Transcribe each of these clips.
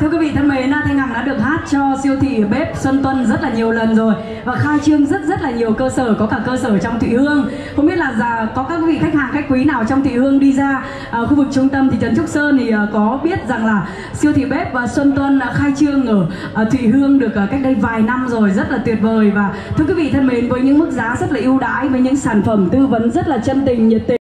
thưa quý vị thân mến, Thanh Hằng đã được hát cho siêu thị bếp Xuân Tuân rất là nhiều lần rồi và khai trương rất là nhiều cơ sở, có cả cơ sở trong Thụy Hương. Không biết là có các quý vị khách hàng khách quý nào trong Thụy Hương đi ra khu vực trung tâm thị trấn Trúc Sơn thì có biết rằng là siêu thị bếp và Xuân Tuân khai trương ở Thụy Hương được cách đây vài năm rồi, rất là tuyệt vời. Và thưa quý vị thân mến, với những mức giá rất là ưu đãi, với những sản phẩm tư vấn rất là chân tình, nhiệt tình.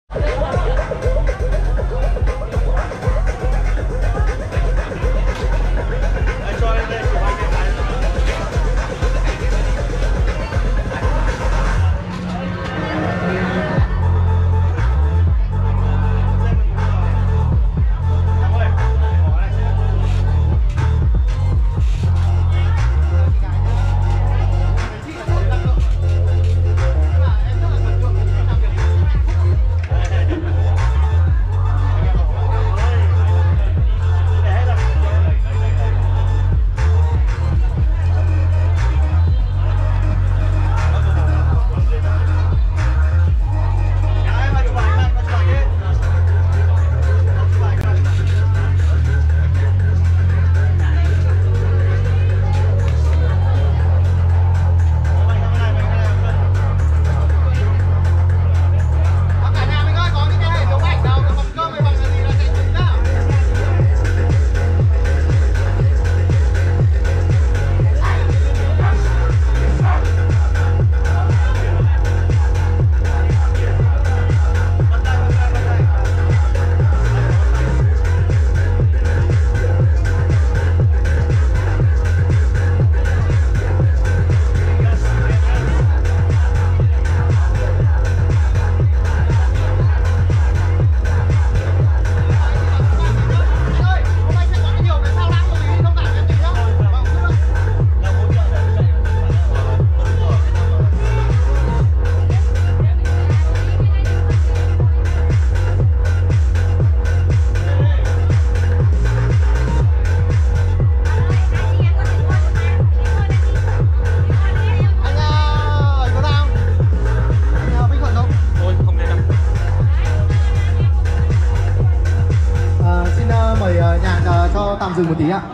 Tạm dừng một tí ạ.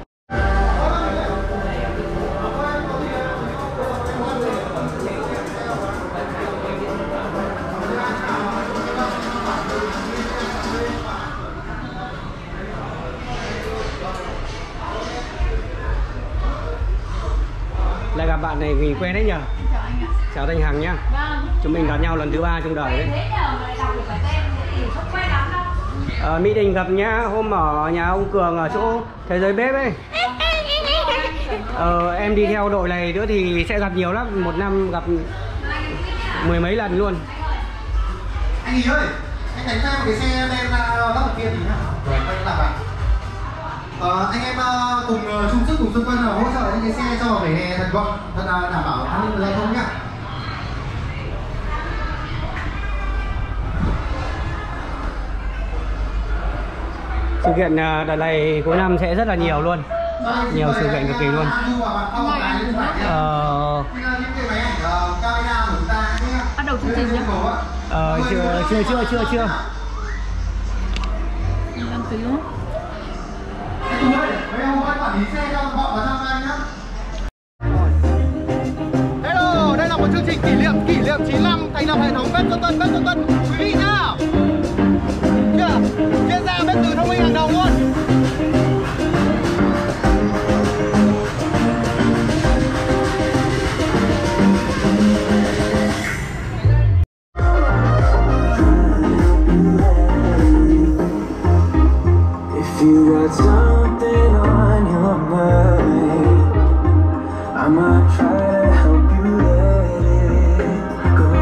Lại gặp bạn này vì quen đấy nhờ. Chào anh ạ. Chào Thanh Hằng nhá. Vâng. Chúng mình gặp nhau lần thứ 3 trong đời đấy. Thế nhờ mà lại đọc được cái tên thì không quen lắm đâu. Mỹ Đình gặp nhá, hôm ở nhà ông Cường ở chỗ Thế Giới Bếp ấy. Em đi theo đội này nữa thì sẽ gặp nhiều lắm, một năm gặp mười mấy lần luôn. Anh Ý ơi, anh đánh ra một cái xe lên lắp một kia thì nhá. Rồi quay lại bạn. Anh em cùng chung sức cùng Xuân Tuân hỗ trợ những cái xe cho vỉa hè thật gọn, thật đảm bảo an ninh giao thông nhá. Sự kiện đợt này cuối năm sẽ rất là nhiều luôn, nhiều sự kiện cực kỳ luôn. Bắt đầu chương trình nhé. Chưa. Đăng ký đúng không? Hello, đây là một chương trình kỷ niệm 9 năm thành lập hệ thống bếp Xuân Tuân quý vị nhá. Chuyên gia bếp từ thông minh hàng đầu luôn. If you got something on your mind, I might try to help you let it go.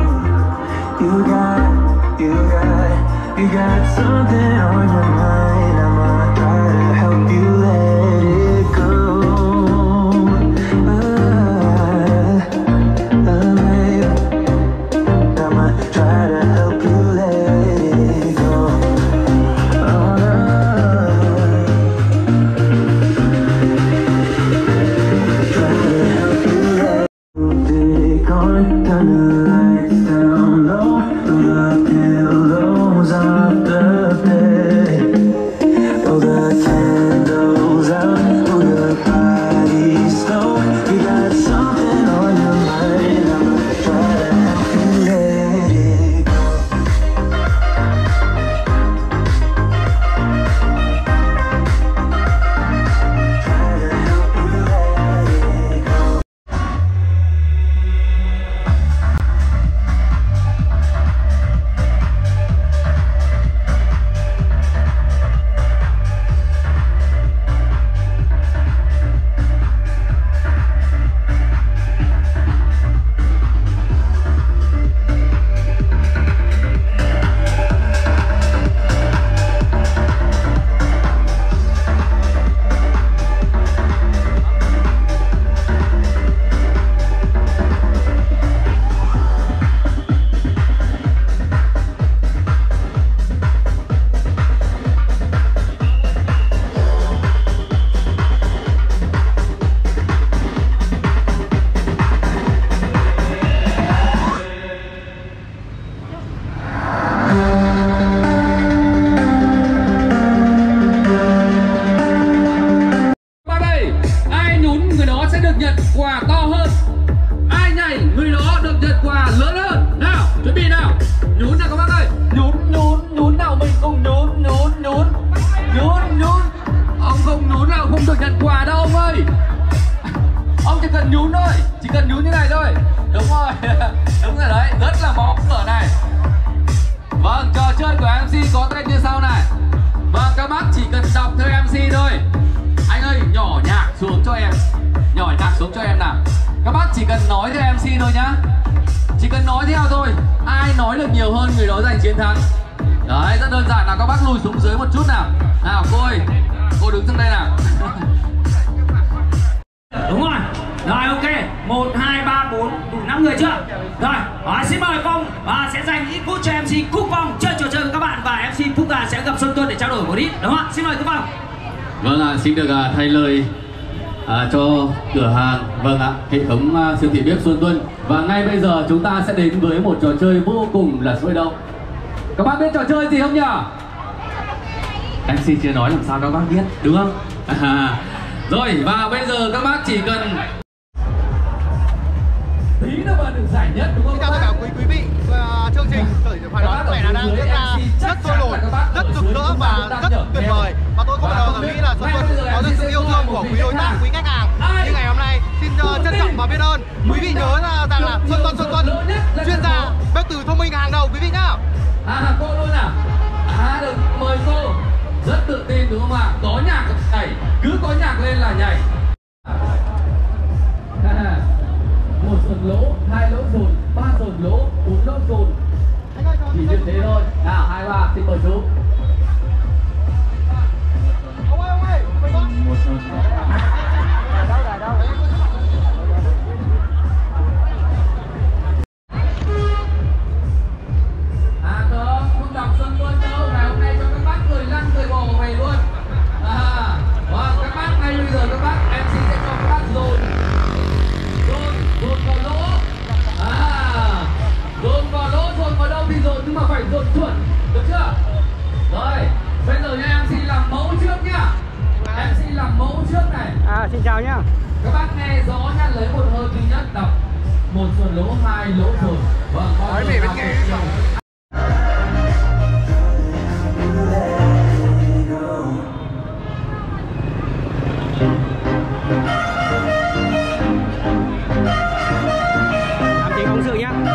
You got something on your mind, I might try to help you let it go. Babe, I might try to help you let it go. Turn the lights down low, throw the pillows off the bed, blow the candles out. cần nhún thôi, chỉ cần nhún như này thôi. Đúng rồi, đúng rồi đấy, rất là mõ cửa này. Vâng, trò chơi của MC có tên như sau này. Vâng, các bác chỉ cần đọc theo MC thôi. Anh ơi, nhỏ nhạc xuống cho em. Nhỏ nhạc xuống cho em nào. Các bác chỉ cần nói theo MC thôi nhá. Chỉ cần nói theo thôi. Ai nói được nhiều hơn người đó giành chiến thắng. Đấy, rất đơn giản nào, các bác lùi xuống dưới một chút nào. Nào cô ơi, cô đứng xuống đây nào. Đúng rồi. Rồi ok, 1, 2, 3, 4, đủ 5 người chưa? Rồi, xin mời Phong sẽ dành ít phút cho MC Cúc Phong chơi trò chơi của các bạn. Và MC Phúc sẽ gặp Xuân Tuân để trao đổi một ít, đúng không ạ? Xin mời Cúc Phong. Vâng ạ, xin được thay lời cho cửa hàng, vâng ạ, hệ thống siêu thị bếp Xuân Tuân. Và ngay bây giờ chúng ta sẽ đến với một trò chơi vô cùng là sôi động. Các bác biết trò chơi gì không nhỉ? MC chưa nói làm sao các bác biết, đúng không? Rồi, và bây giờ các bác chỉ cần tí nữa mà được giải nhất, đúng không? Xin chào tất cả quý vị. Chương trình phải nói này là đang diễn ra rất sôi nổi, rất rực rỡ và rất tuyệt vời. Và tôi không bao giờ nghĩ là Xuân Tuân có được sự yêu thương của quý đối tác, quý khách hàng. Nhưng ngày hôm nay xin trân trọng và biết ơn. Quý vị nhớ rằng là Xuân Tuân chuyên gia bếp từ thông minh hàng đầu quý vị nhá. Cô luôn à? Được, mời cô. Rất tự tin đúng không ạ? Có nhạc nhảy, cứ có nhạc lên là nhảy. 1 sườn lỗ, 2 lỗ dồn, 3 sườn lỗ, 4 lỗ dồn. Chỉ như thế thôi. Nào, 2, 3, xin mời chú. Ông ơi, một sườn. Đâu? Không đọc Xuân Tuân đâu. Ngày hôm nay cho các bác cười lăn cười bò về luôn. Các bác ngay bây giờ các bác MC sẽ cho các bác dồn vào lỗ. Dồn vào lỗ, dồn vào đâu thì dồn, nhưng mà phải dồn chuẩn, được chưa? Rồi, bây giờ nha, MC làm mẫu trước nhá. MC làm mẫu trước này. Xin chào nhá. Các bác nghe rõ nhá, lấy một hơi duy nhất, đọc 1 sườn lỗ, 2 lỗ dồn. Vâng, nói về bên nghe. Làm chính phóng sự nhá.